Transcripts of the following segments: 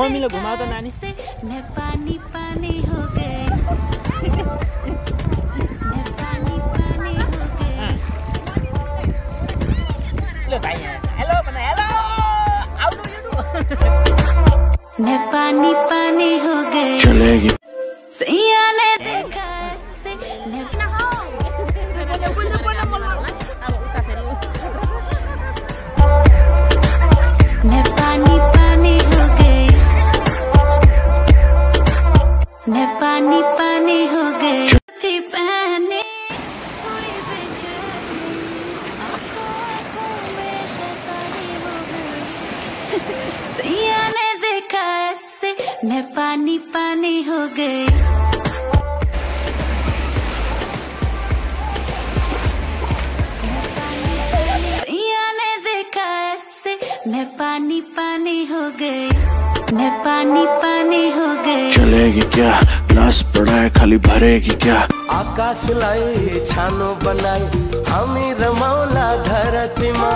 मम्मीले घुमाउ त नानी पानी पानी हो गए ल भाइ हेलो भन हेलो आउनु युनु मैं पानी पानी हो गए चलेगी सैया ने देखा ऐसे मैं पानी पानी हो गए मैं पानी पानी हो गए थी पहने कोई बेचैनी आँखों में शैतानी हो गई सैया ने देखा ऐसे मैं पानी पानी हो गई सैया ने देखा ऐसे मैं पानी पानी हो गई मैं पानी पानी हो गई चलेगी क्या ग्लास पड़ा है खाली भरेगी क्या आकाशलाई छानो बनाई हामी रमाउला धरतीमा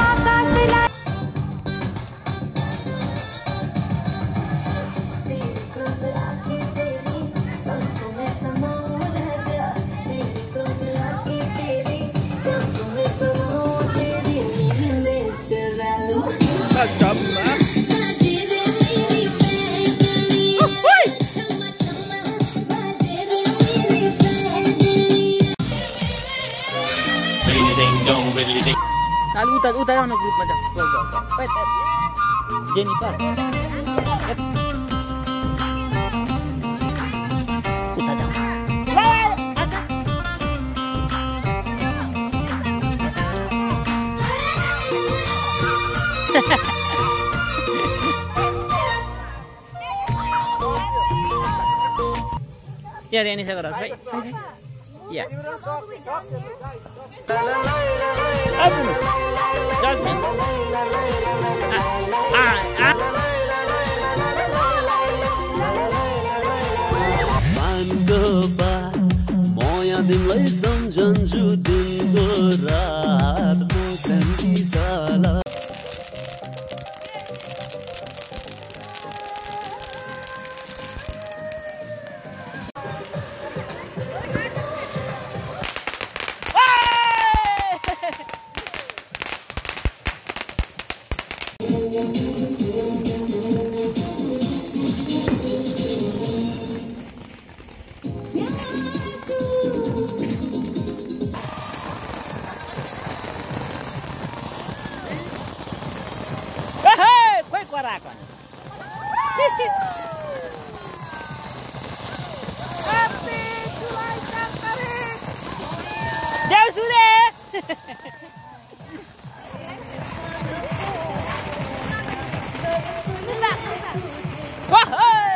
Lalu utai ono grup macam. Jennifer. Utai jam. Ya, ini saya keras, baik. Ya. Abu. Jasmine. मान्दोबा म यहाँ तिमीलाई सम्झन्छु दिनको रात म शान्ति साला Jauh sudah. Wah.